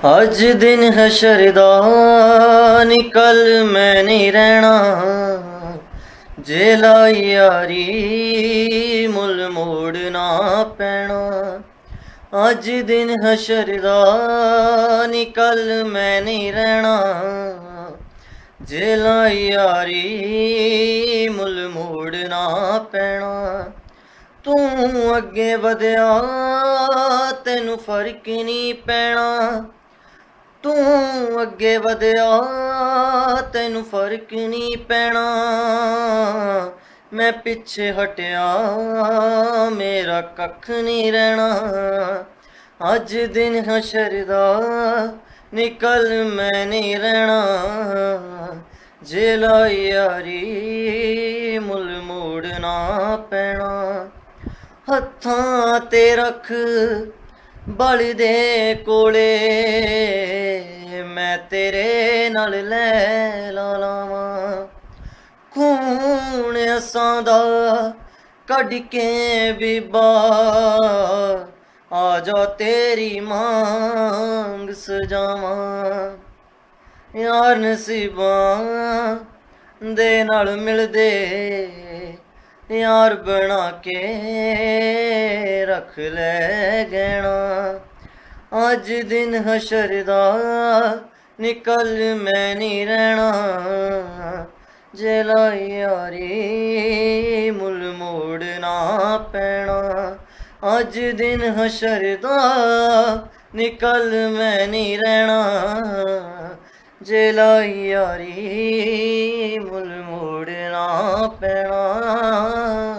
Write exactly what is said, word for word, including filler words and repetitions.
अज दिन हशर दा निकल मैं नहीं रहना, जेला यारी मुल मोड़ना पैना। अज दिन हशर दा निकल मैं नहीं रहना, जेला यारी मुल मोड़ना पैना। तू अगे वधिया तेनू फर्क नहीं पैना, तू अगे वधिया तेनू फर्क नहीं पैना। मैं पिछे हटिया मेरा कख नहीं रहना, अज दिन हशर दा निकल मैं नहीं रहना, जेला यारी मुल मोड़ना पैना। हत्थां ते रख बल दे कोले मैं तेरे नाल लै ला लावां। खून असां दा कढ के बीबा आ जा तेरी मांग सजावां। यार नसीबां दे नाल मिलदे यार बना के रख ले गहना। अज दिन हशर दा निकल मैं नहीं रहना, जेला यारी मुल मोड़ना पैना। अज दिन हशर दा निकल मैं नहीं रहना, जेला यारी मुल मोड़ना पैना।